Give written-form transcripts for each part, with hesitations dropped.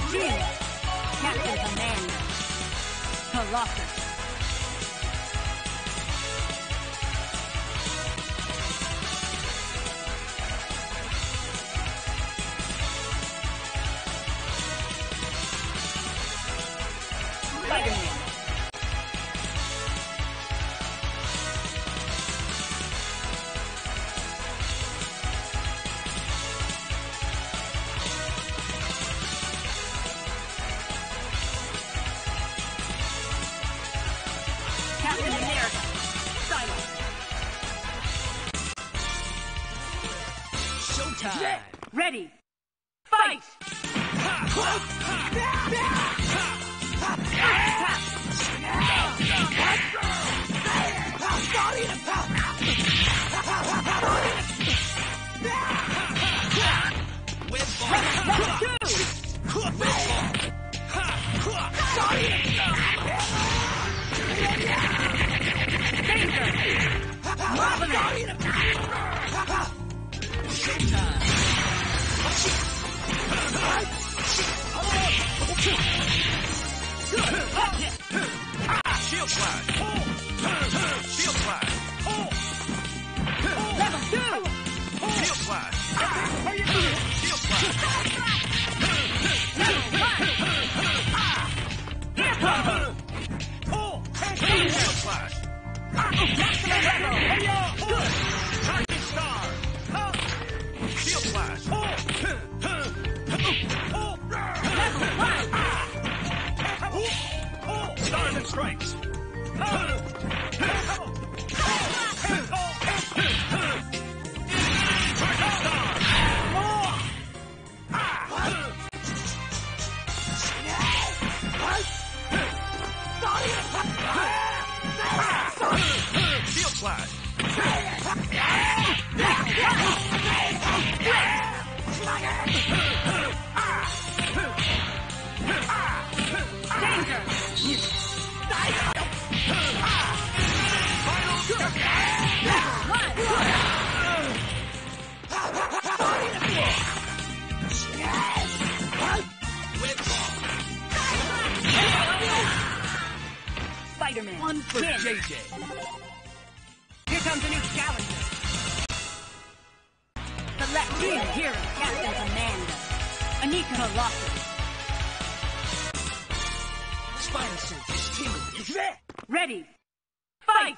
Team. Captain Commander. Colossus. Spider-Man. Captain America. Silence. Showtime. Ready. Fight! Shield flash. Shield flash. Level 2! Shield flash. Shield flash. Level 1! Shield flash. Maximum level! Good! Target star. Shield flash. Level 1! Stars and stripes. Target star. Shield flash. Danger! Spider-Man. One for Win. JJ. Here comes a new challenger. Select team hero, Captain Commander. Anika Colossus. Spider suit is tingling. Ready. Fight!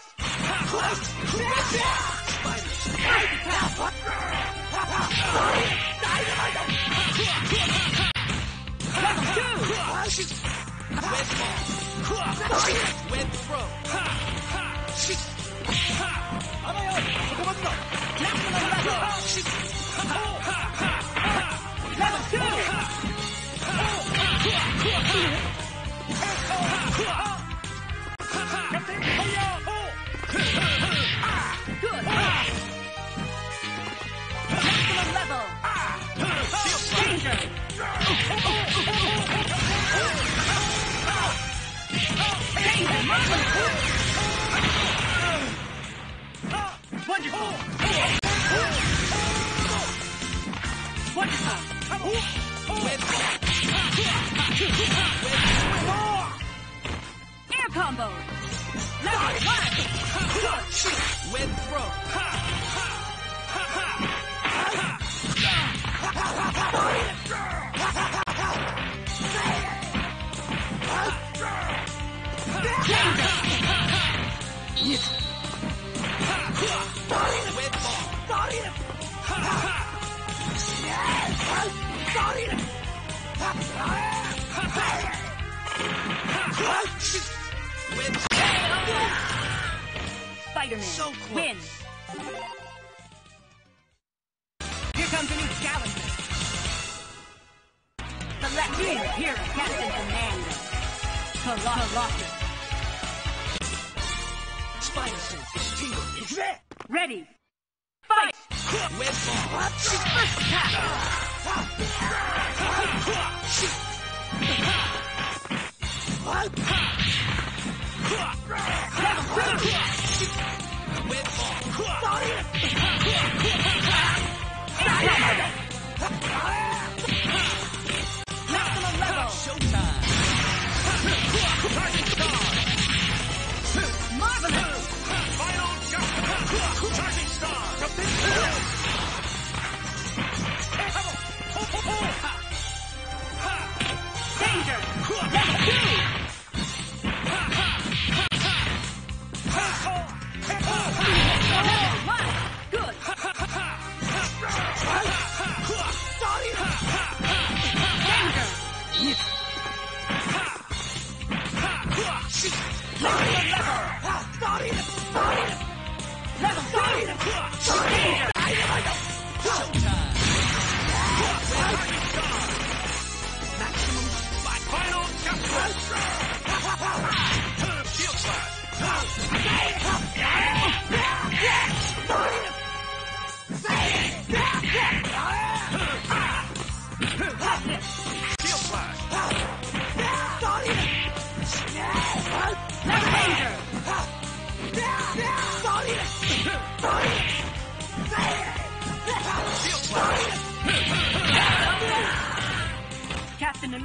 Level 2! Web ball. Web throw. Maximum level! Level 2! Good! Maximum level! Danger! Wonderful! Wonderful! Web ball. Air combo! Level 1! Web throw. Web ball. Web Spider-Man So close. wins. Here comes a new challenger. Select team hero, Captain Commander. Colossus. Spider suit is tingling. Ready. Fight! Web ball. First attack! Level 2! Web ball. Maximum level!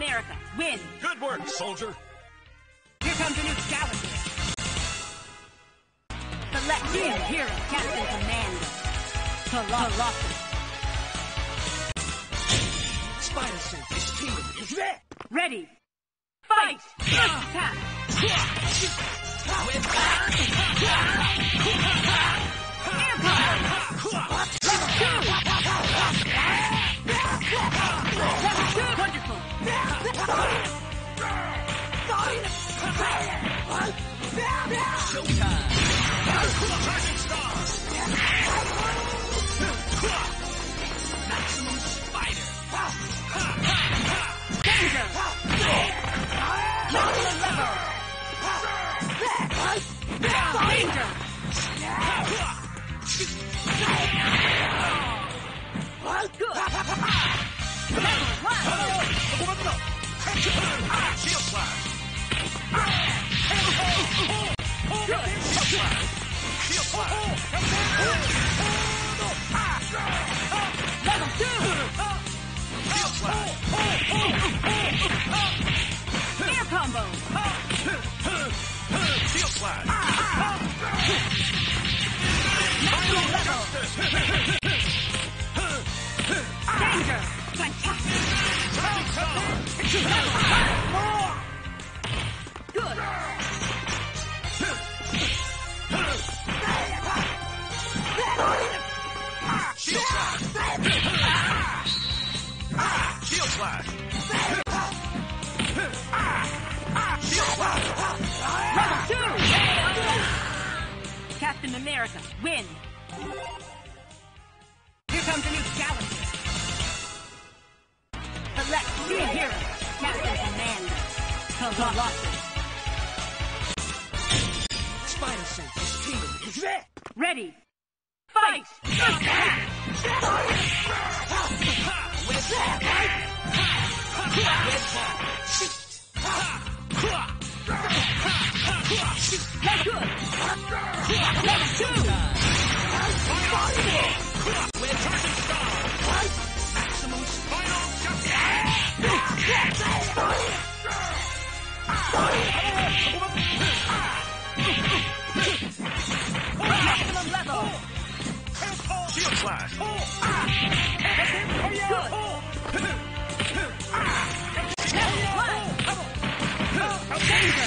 America, win! Good work, soldier. Here comes a new challenger. Select team hero, Captain Commando. Colossus. Spider Sense is tingling. Ready. Fight! First attack! Web bomb. Air combo! Level 2! Wonderful! Showtime. Charging Star. Maximum Spider. Danger! Maximum level! Danger! Good! Level 1! Shield Slash. Good! Shield Slash. Level 2! Shield Slash. Air combo! Shield Slash. Maximum level! Danger! Fantastic! Charging Star. Level 5! Good! Shield Slash. Shield Slash. Shield Slash. Level 2! Captain America, win! Here comes a new challenger. Select team hero, Captain Commando. Colossus. Spider Sense is tingling. Ready. Fight! First attack! Web bomb. That's good! Level 2! Web Charging Star. Maximum Spinal Maximum level! Shield Slash. Good! Level 1! Danger!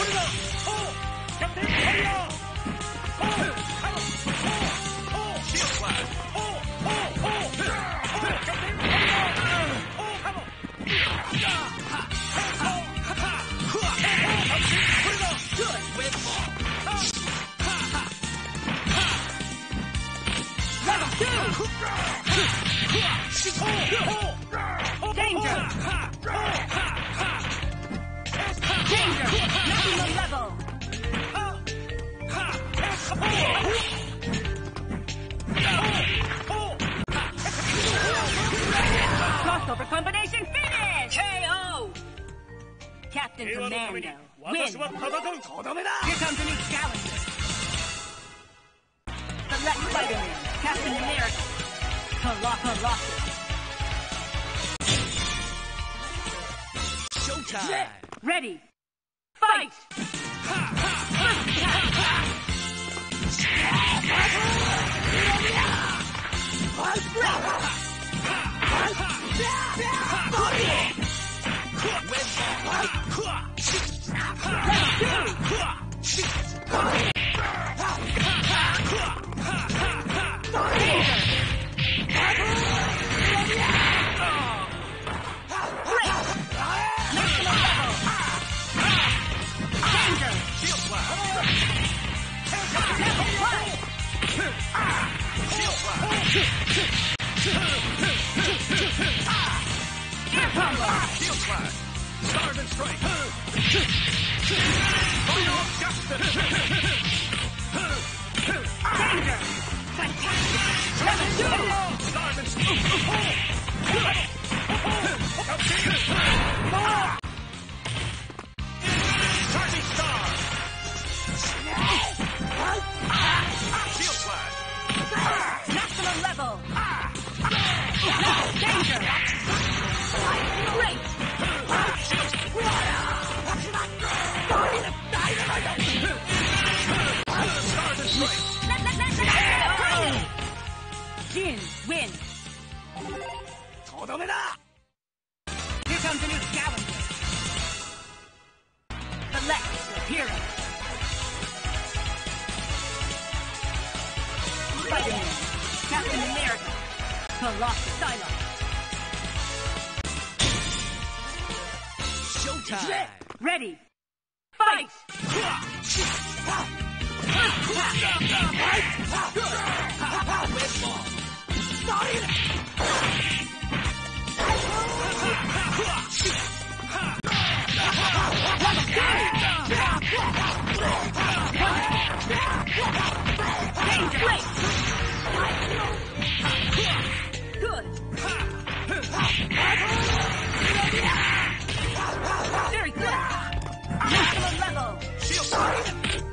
Shield Slash. Good! Web bomb. Level 2! Danger! Danger! Maximum level! Crossover combination finish! KO! Captain Commando, win! Here comes a new challenger. Select Spider-Man, Captain America, Colossus. Showtime. Ready. Fight! First attack! Web bomb. Shield Slash. Shield Slash. Air combo! Shield Slash. Stars and Strike. Final Justice. Danger! Fantastic! Level 2! Stars and Strike. Charging Star. Shield Slash. Maximum level! Danger! Great! Shield Jin wins. とどめだ Here comes a new challenger. Select your hero. Spider-Man, Captain America, Colossus, Psylocke. Showtime! Ready, fight! Good. Very good. Maximum level. Shield slide!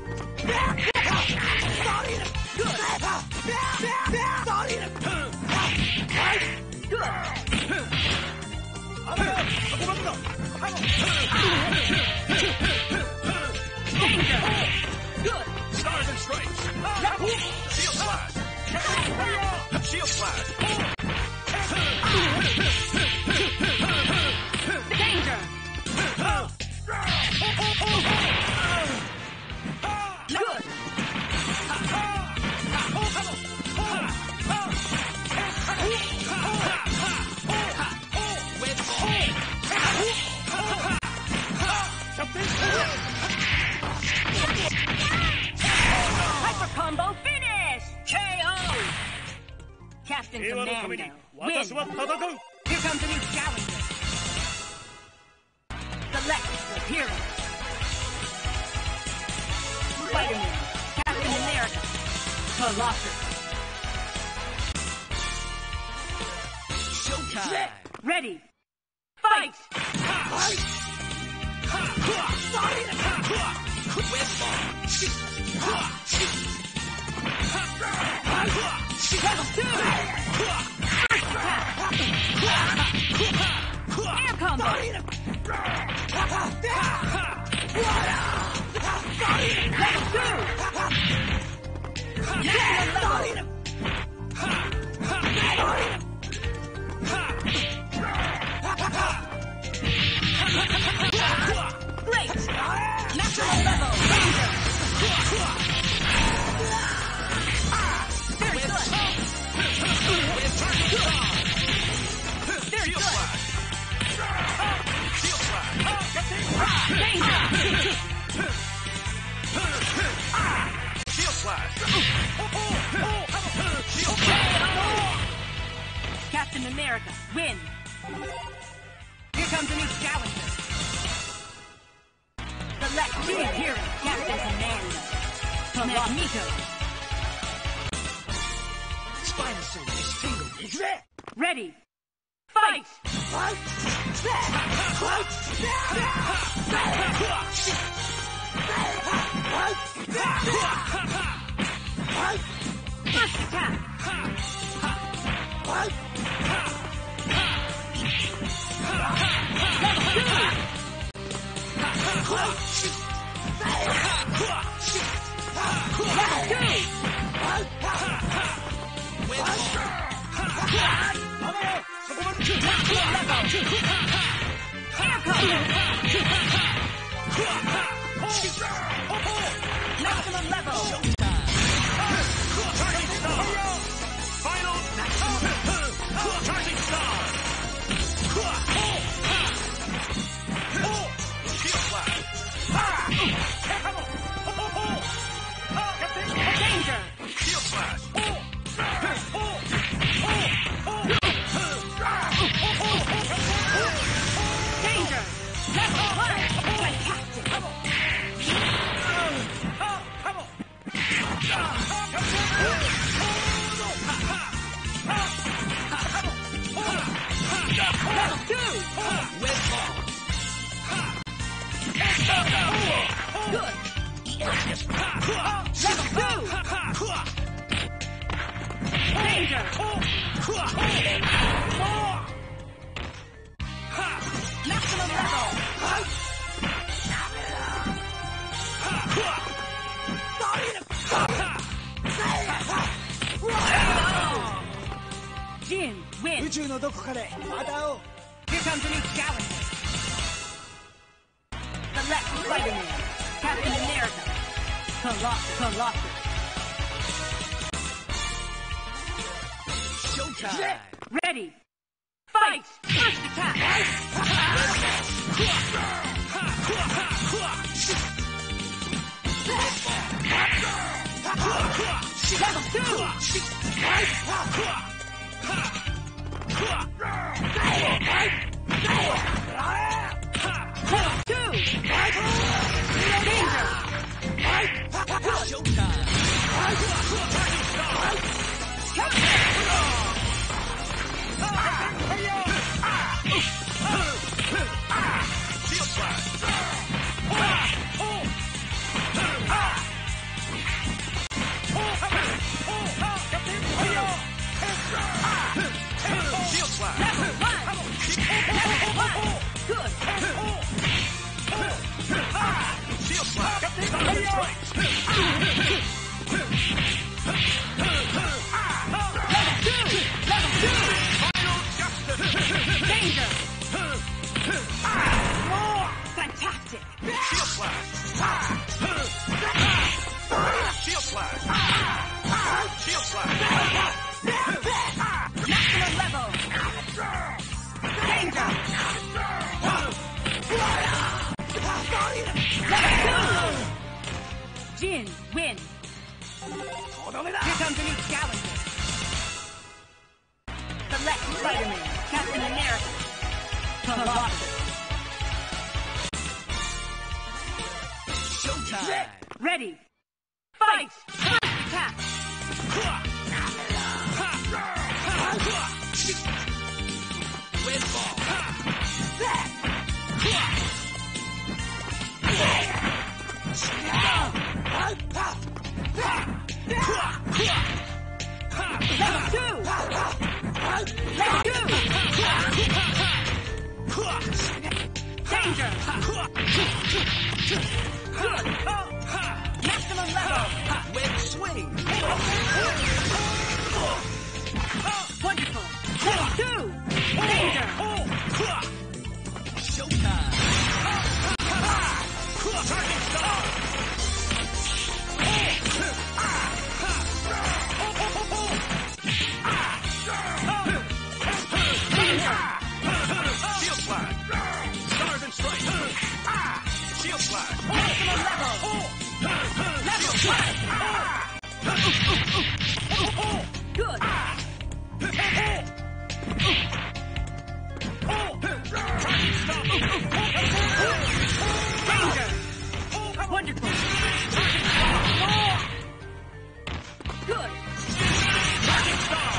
Danger. Good. Stars and stripes! Shield slash! Shield slash! Danger. Good. Hyper combo finish. KO. Captain Commando wins. Here comes a new challenger. Select your hero. Spider-Man, Captain America, Colossus. Showtime! Ready, fight! Level 2! Air combo! Level 2! Maximum level! Great! Maximum level! Danger! Very good! Very Shield good! slash! Shield slash! Danger! Shield slash! Shield slash! Captain America wins. Here comes a new challenger. Select your hero, Captain Commando. Magneto. Spider sense is tingling. Ready, fight! First attack! Maximum level! Charging star! Final charging star! Shield slash! Danger! Shield slash! Danger! Level 1! Fantastic! Level 2! Web ball! Good! Level 2! Danger! Maximum level! win. 宇宙のどこかでまた会おう。 Here comes a new challenger. Select Spider-Man, Captain America, Colossus. Showtime. Ready, fight! First attack! Level 2! Level 2! Danger! Showtime. Shield Slash. Shield Slash. Level 1! Good! Shield Slash. Thunder Strike. Level 2! Final Justice. Danger! Fantastic! Shield Slash. Shield Slash. Shield Slash. Maximum level! Danger! Level 2! Jin, win! Here comes a new challenger. Select Spider-Man, Captain America, Colossus. Showtime. Ready, fight! First attack! Red Ball. Level 2! Level 2! Danger! Good! Maximum level! Web Swing. Wonderful! Level 2! Danger! Showtime. Charging Star. Shield Slash. Stars and Stripes. Shield Slash. Maximum level! Level 1! Good! Danger! Wonderful! Good! Charging Star.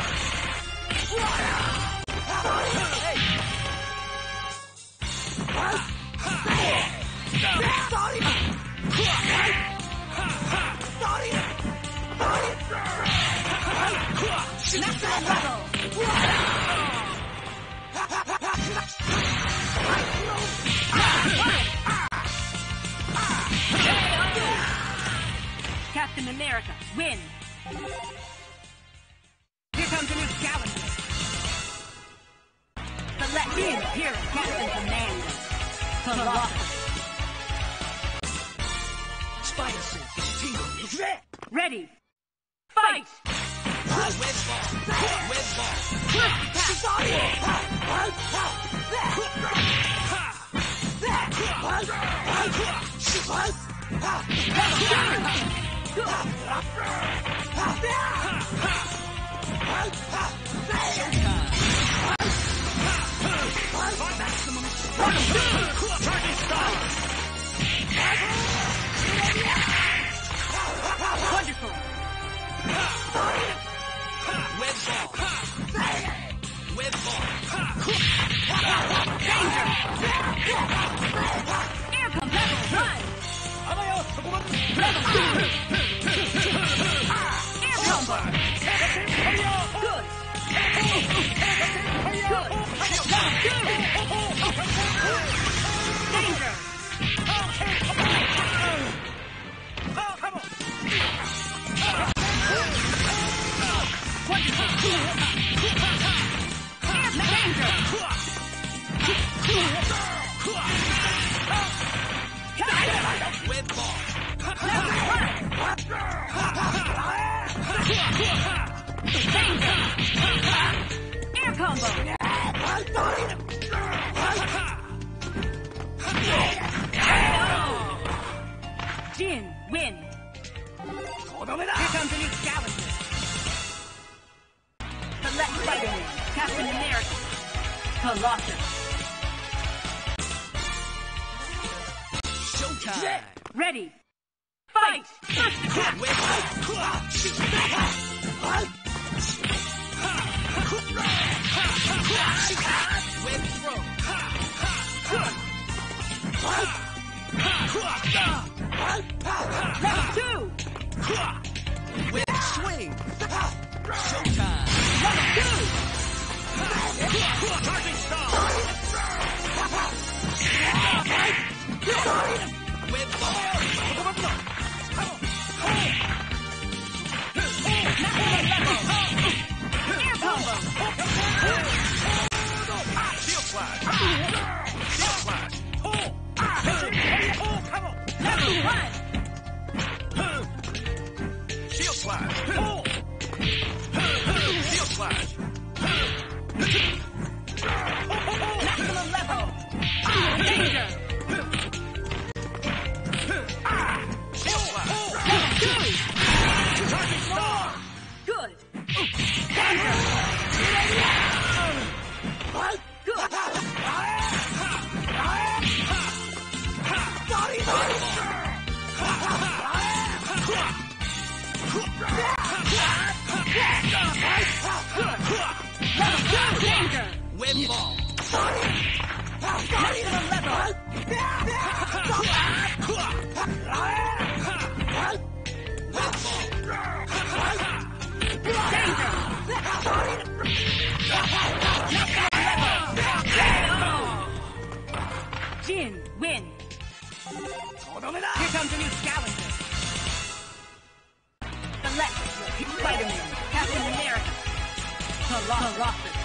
Maximum level! Captain America, win! Here comes a new challenger. Select the appearance, Captain Commander. Colossus. Spider Sense tingling. Ready, fight! Red Ball. Red Ball. First Maximum. Charging Star. Wonderful! Red Ball. Red Ball. Danger! Air comes level 1! Level 2! Air combo! Good! Good! Level 2! Danger! Air combo! Jin, win! Here comes a new challenger! Select Spider-Man, Captain America, Colossus. Showtime! Ready! Fight! Web throw! Level 2! Web swing! Showtime! Level 2! Charging star! Web ball! Air combo! Shield slash! Shield slash! Level 1! Shield slash! Shield slash! Maximum level! Danger! Shield slash! Level 2! Charging star! Good! Danger! Good! Level 2! Danger! Web ball! Maximum level! Danger! Jin, win! Here comes a new challenger! Select Spider-Man, Captain America, Colossus.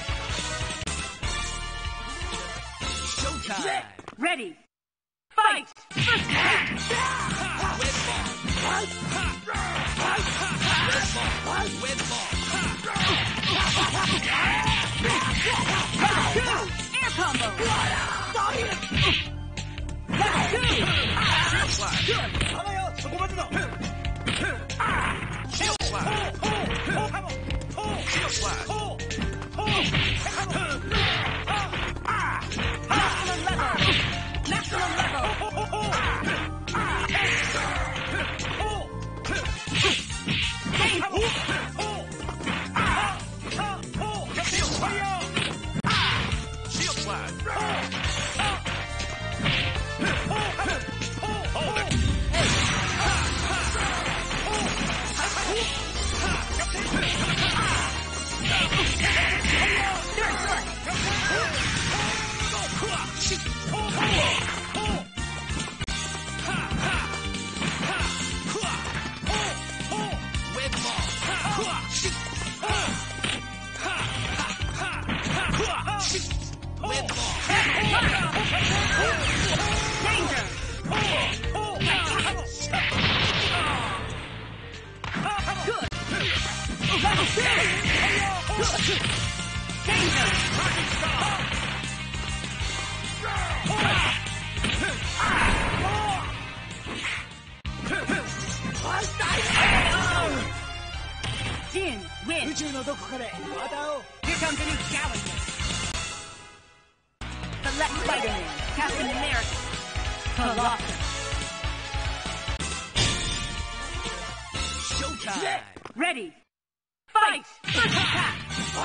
Showtime! Ready! Fight! First attack! Web ball! Web ball! Level 2! Air combo! Level 2! Shield slash! 頼むよそこまでだ Shield slash! Shield slash! Maximum level! Maximum level! Shield slash! Shield slash! Hold it! Third foot! Web ball! Web ball! Danger! Good! Level 2! Good! Danger! Jin, 宇 win! 宙のどこかでまた会おう Here comes a new challenger! Select Spider-Man, Captain America, Colossus. Showtime! Ready! Fight! First attack!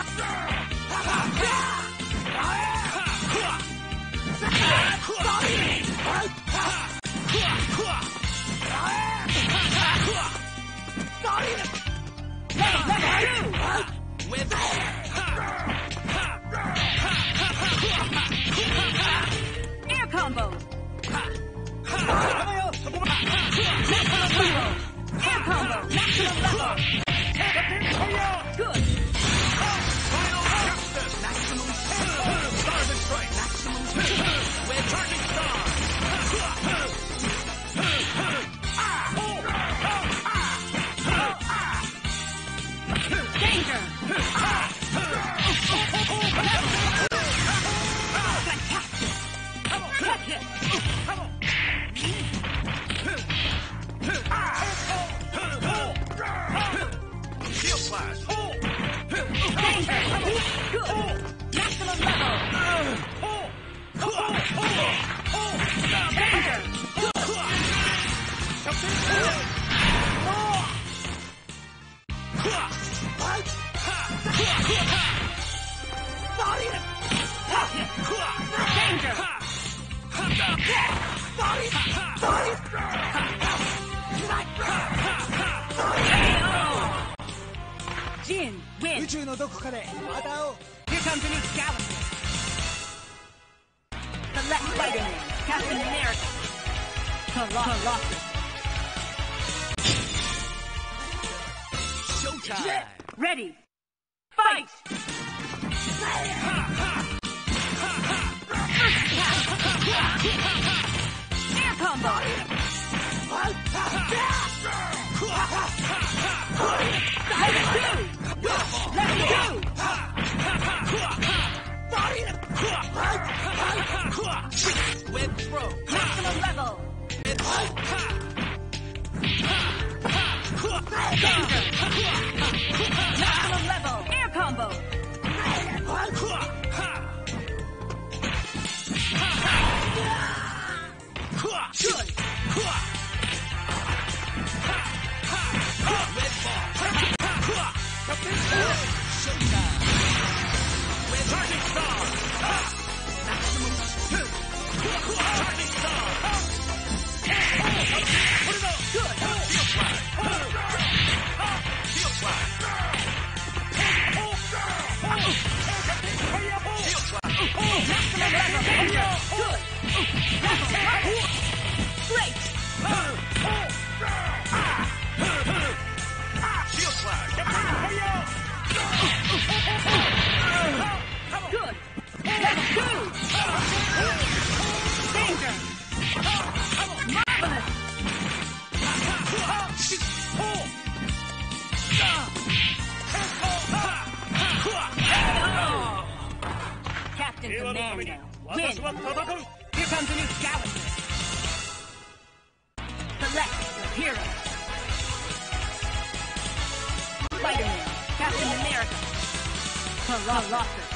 Level 2! Web ball! Air combo! 頼むよそこまで Maximum level! Air combo! Maximum level! Good! Final justice! Maximum stars and strike! Maximum Web charging star! Shield slash. Maximum level. Danger. Jin 宇 wins. 宙のどこかでまた会おう Here comes a new challenger. Select Spider-Man, Captain America, Colossus. Showtime. Ready, fight! Air combo! Let's go! Web throw. Maximum level! Maximum level! Air combo! Good! Red ball. Showtime. Red Charging Star. Maximum. Charging Star. Put it up. Good. Field flash. Field flash. Field flash. Maximum level! Good! Level! Great! Shield flash. Good! Level 2! Danger! Marvelous! Captain Commando, win! Here comes a new challenger. Select your hero. Spider-Man, Captain America, Colossus.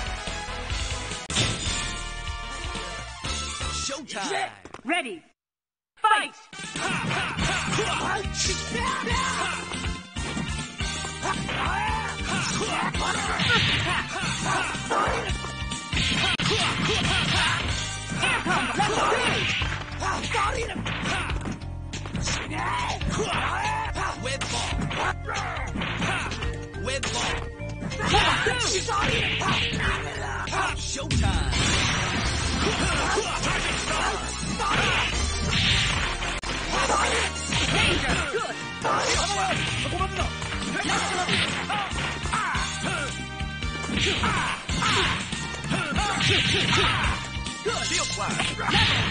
Showtime. Ready, fight! Air combo, level 3! Web ball. Web ball. Level 2! Showtime. Danger, good! そこまでだ Good! Shield flash. Level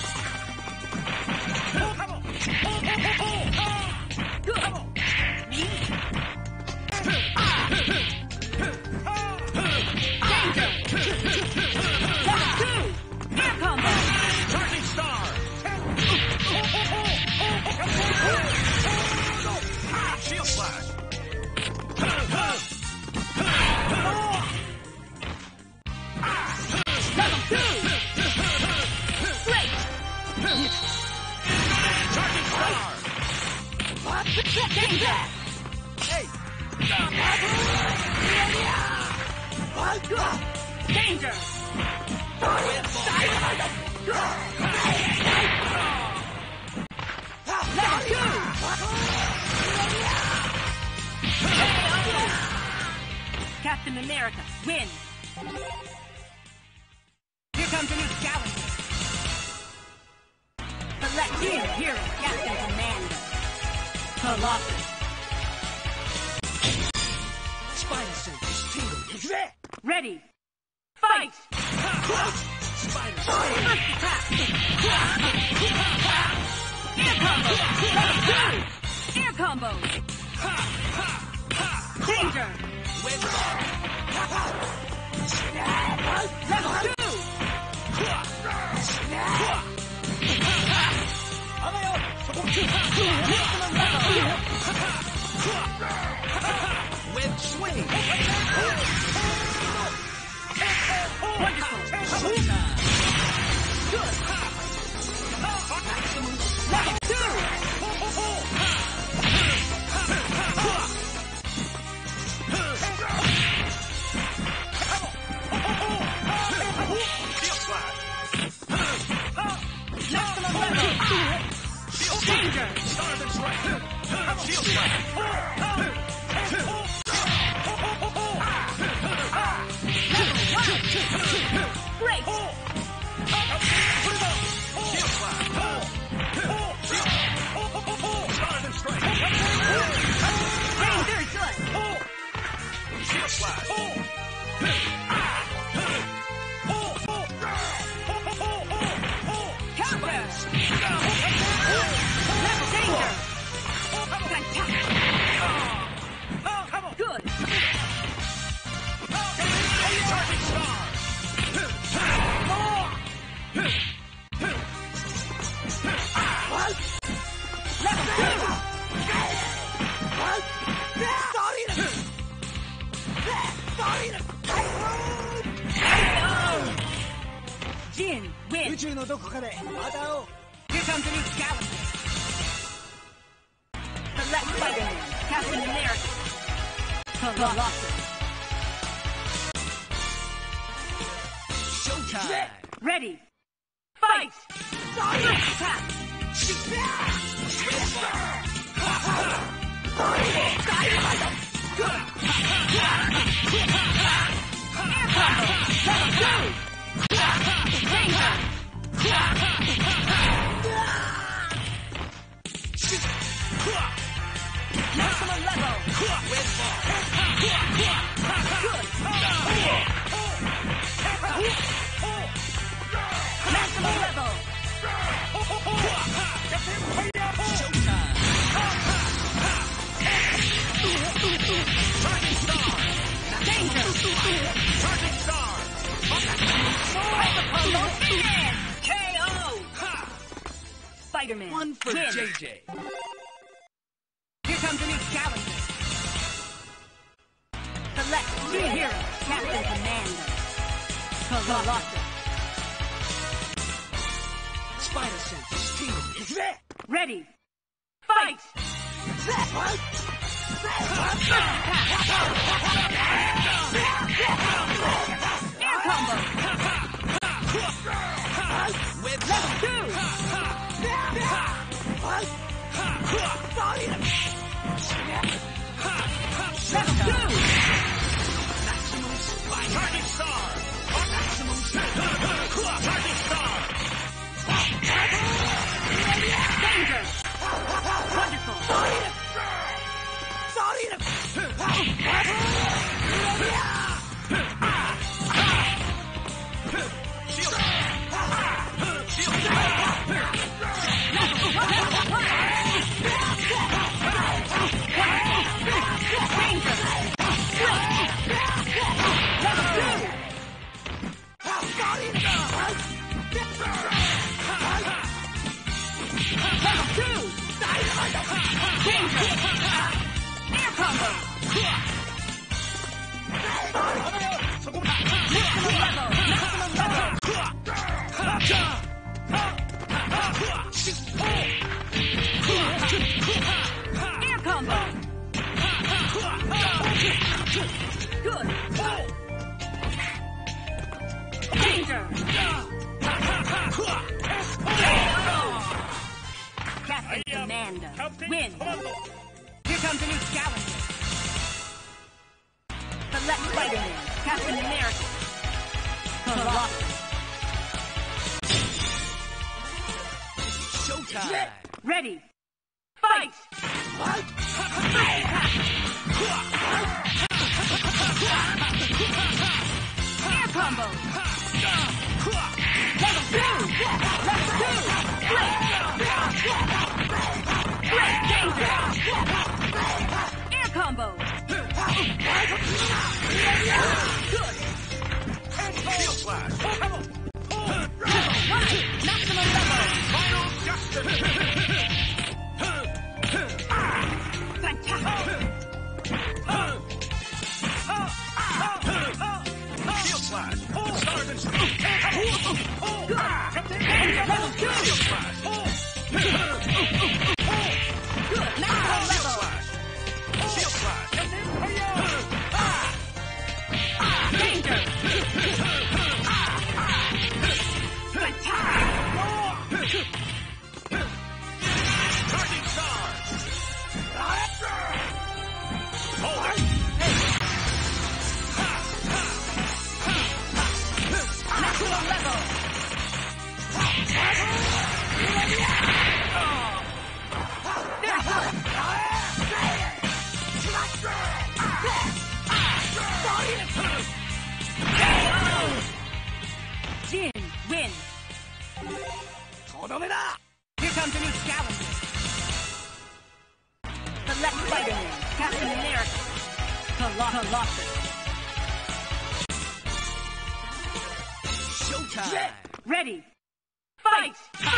1! Good! Danger! Level 2! Air combo! Charging Star. Shield flash. Level 2! Great! Charging Star. Danger! Danger! Red ball. Level 2! Captain America, win! Here comes a new challenger. Select your hero, Captain Commando, Colossus. Spider senses tingling. Ready, fight! Spider. First attack! Air combo! Level 2! Air combo! Danger! Red ball. Level 2! Web swing. Wonderful. Good. Maximum. Level 2. Shield slash. Maximum level. Shield Danger. Stars and strike. Shield slash. Great. Shield slash. Stars and strike. Very good. Shield slash. Counter. Level danger. Fantastic. Good. Charging star. Level 2. Jin 宇 wins. 宙のどこかでまた会おう Here comes a new challenger. Select Spider-Man, Captain America, Colossus. Showtime. Ready. Fight! First attack! Air combo! Level 2! Danger! Maximum level! Good! Maximum level! Danger! Charging star. KO! Spider-Man One for wins. JJ. Here comes a new challenger. Select three heroes. Captain Commander. Colossus. Spider senses tingling. Ready. Fight! Air combo! Web Level 2! Level 2! Charging star. Maximum speed. Charging star. Danger! Wonderful! Shield. Air combo! Air combo! Good! Danger! Captain Commander wins! Here comes a new challenger. Select Spider-Man, Captain America, Colossus. Showtime. Ready. Fight! Air combo! Level 2! Level 2! Great danger! Air combo! Good! Shield slash. Maximum level! Final justice. どめだ Here comes a new challenger. Select Spider-Man, Captain America, Colossus. Showtime! Ready, fight!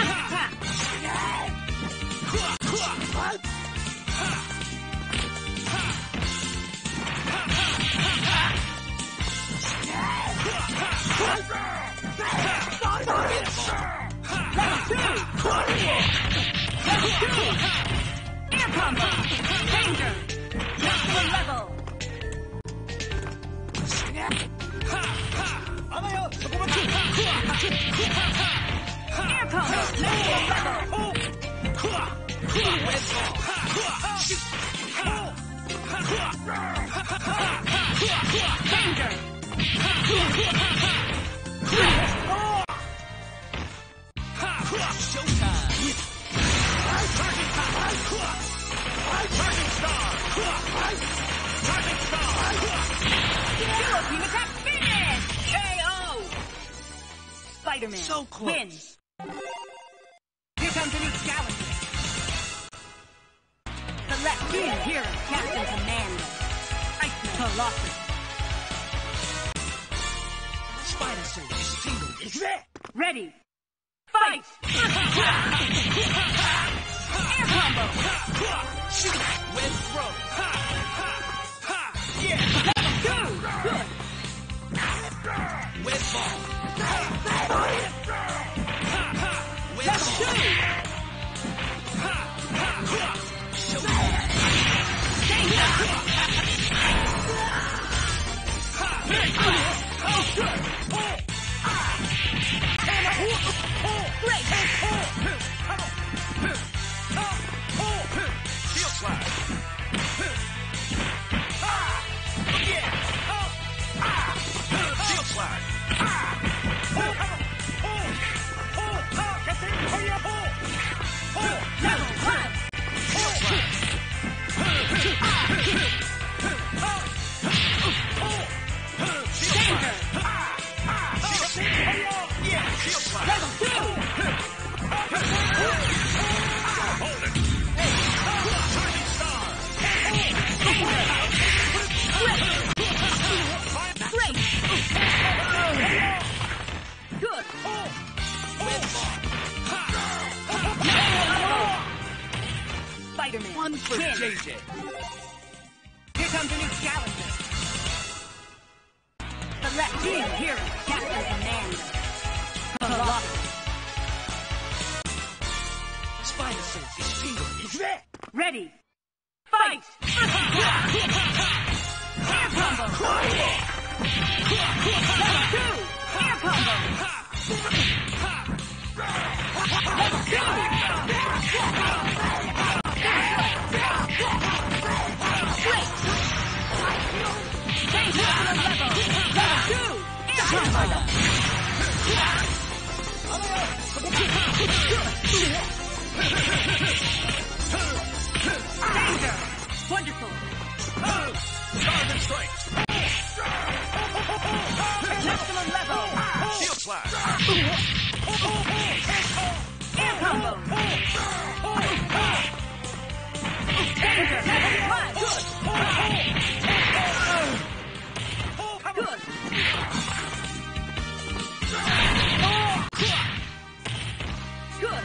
Air combo! Danger! Maximum level! あのよそこまで Air combo! Maximum level! Danger! Duo team attack finish! KO! Spider-Man So close. wins. Here comes a new challenger. Select team hero, Captain Commando, Iceman, Colossus. Spider suit is tingling. 行くぜ Ready, fight! Air combo! Web throw. Two! Good! Web ball. Web Level ball. two! Shield slide. Shield slide. Level one! Shield slide. Danger! Shield slide. Level two! Hold it. Shining star. Great! Good! Web ball. Spider-Man One for wins. JJ. Here comes a new challenger. Select team hero, Captain Commando, Colossus. Spider suit is tingling. 行くぜ Ready, fight! Air combo! Level two! Air combo! Level two! Great! Danger level! Level two! Air combo! Danger! Wonderful! Stars and stripes. Maximum level! Shield slide. Air combo! Danger! Level one! Good! Good!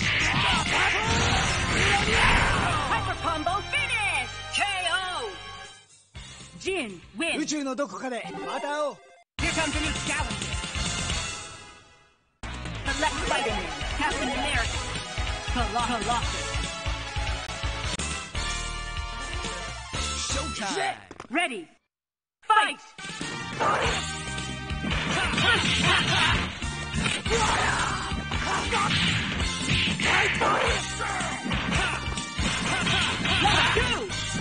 Hyper combo finish! KO! Jin 宇 wins. 宙のどこかでまた会おう Here comes a new challenger. Select Spider-Man, Captain America, Colossus. Showtime. Ready, fight! Level two!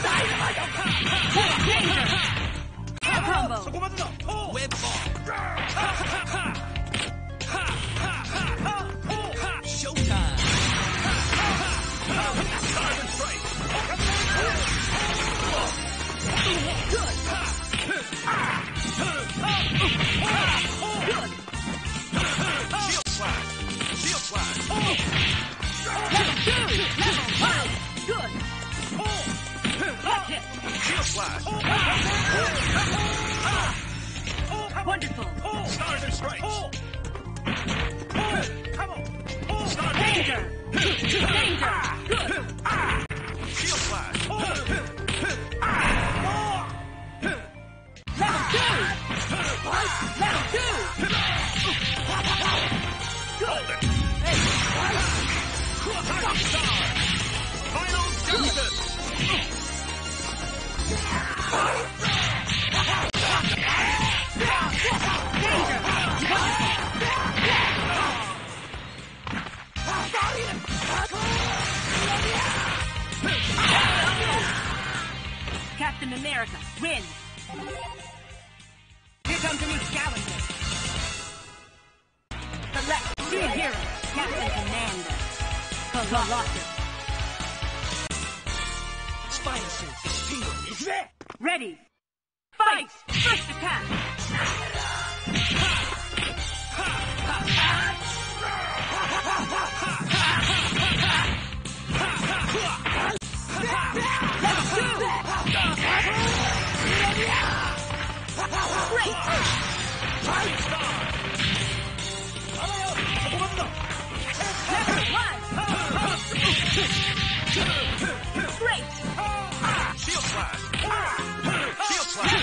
Danger! Air combo! そこまでだ Web ball. Showtime. Stars and stripes. Shield slide. Shield slide. Level 2! Level 1! Good! Block hit! Shield slash. Wonderful! Stars and stripes. Star Danger! Danger! Good! Shield slash. Level 2! Level 2! Good! Target star. Final Genesis. Captain America, win! Here comes a new challenger. Select two heroes. Captain Commander. Colossus. Spider sense is tingling. Is there? Ready. Fight! First attack! Great! Shield slash. Shield slash.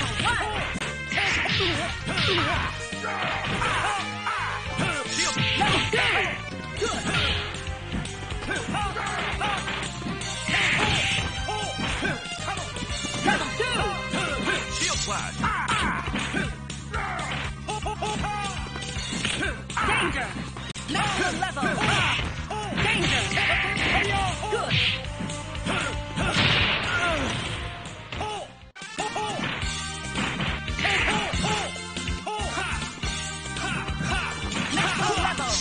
Shield. Level 2! Shield slash. Danger! Maximum level! Danger! Good! Maximum level!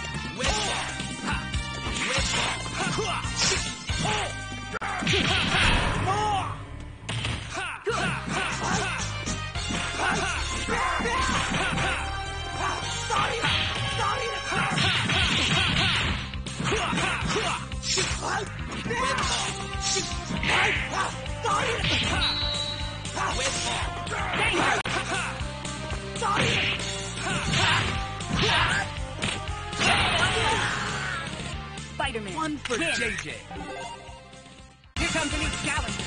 Spider-Man. One for win. JJ. Here comes a new challenger.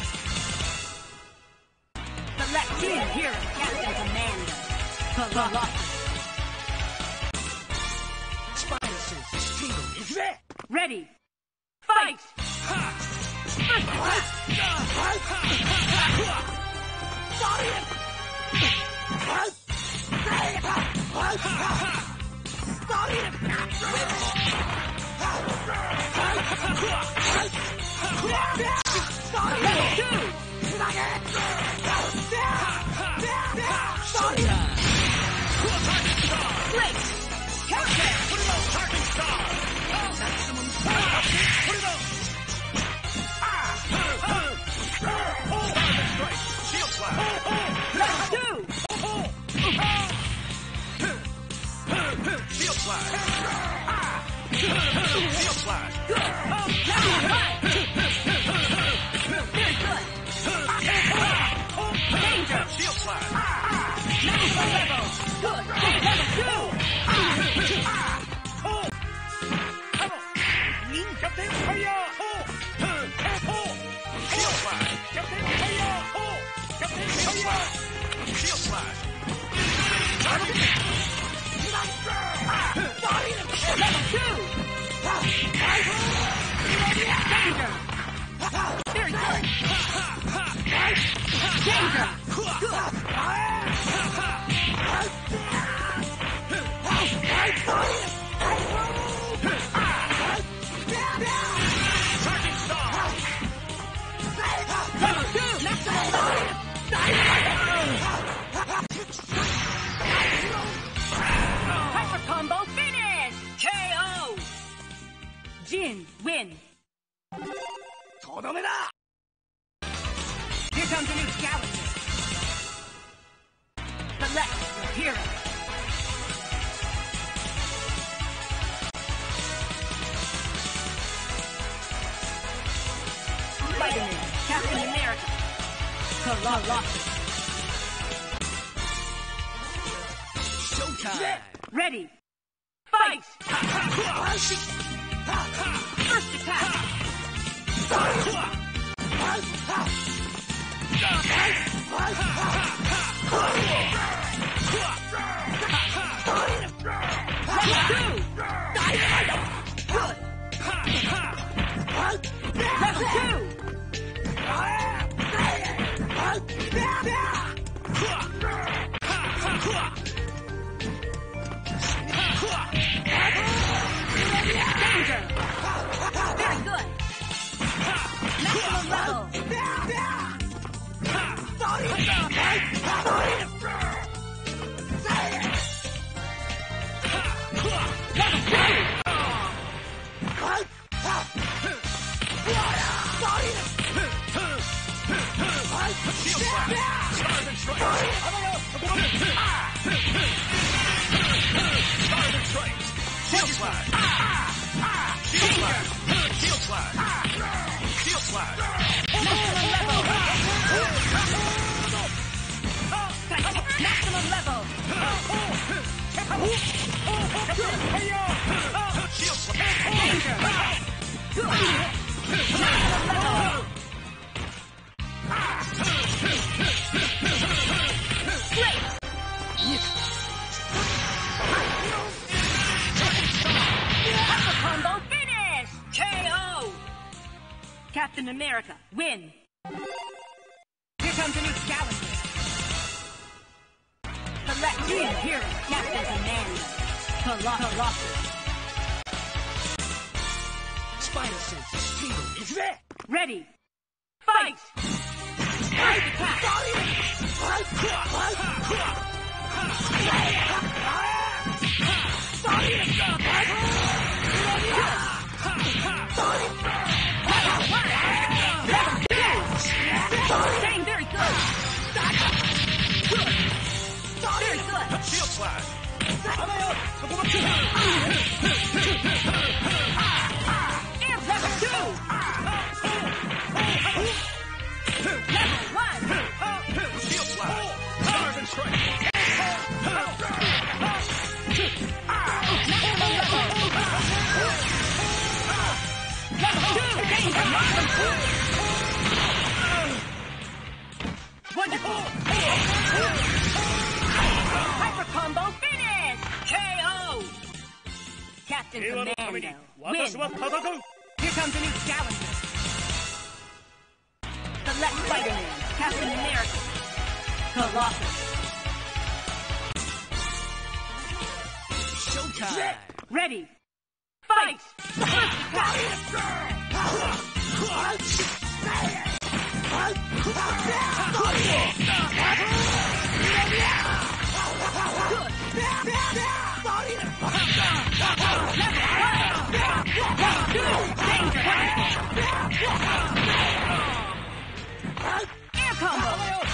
Select two heroes. Captain Commander. Colossus. Spider sense is tingling. Is there? Ready. Fight! First attack! Level 2! Great! Countdown! Target star. Maximum Put it up. Stars and stripes. Shield slash. Level 2! Shield slash. Shield slash. Level 1! Very good! Danger! Shield slash. Maximum level! Good! Level 2! Captain Fire! Shield slash. Captain Fire! Captain Shield Fire! slash. Shield slash. Level 2! Danger! Very good! Danger! Target star. Level 2! Maximum level! Hyper combo finish! KO! Jin win! とどめだ Here comes a new challenger. Select your hero. Colossus. Showtime. Ready. Fight! First attack! Level 2! Captain America, win! Here comes a new challenger. Select new hero, Captain Commando. Colossus. Spider sense is tingling. Is that? Ready. Fight! Fight attack! Staying very good. Very good. Shield slide. And level 2. Level 1. Shield slide. Stars and strikes. Wonderful! Hyper combo finish! KO! Captain Commando, win! Here comes a new challenger. Select Spider-Man, Captain America, Colossus. Showtime. Ready! Fight! First attack! Air combo!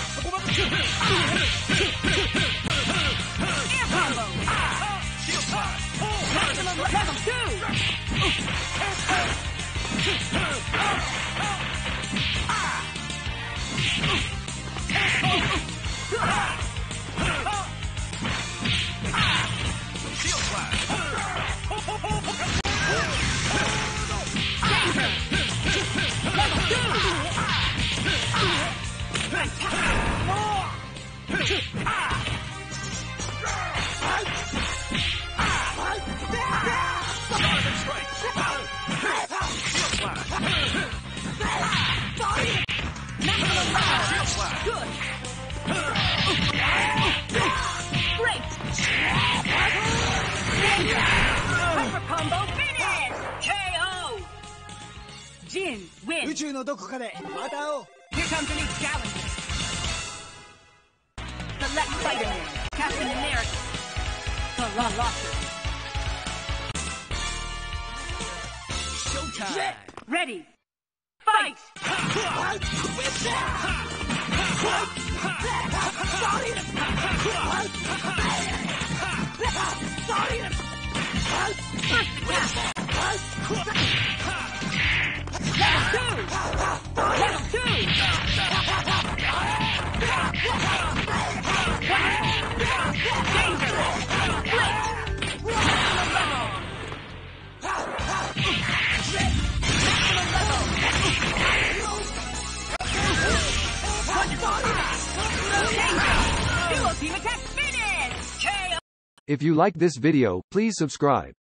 Air combo! Shield slide. Maximum level 2! Shield slide. Stars and strikes. Shield slide. Shield slide. Good! Great! Hyper combo finish! KO! Jin, win! 宇宙のどこかでまた会おう。 Here comes a new challenger. Select Spider-Man, Captain America, Colossus. Showtime. Ready. Fight! Level 2! Level 2! Duo team attack finish! KO! If you like this video, please subscribe.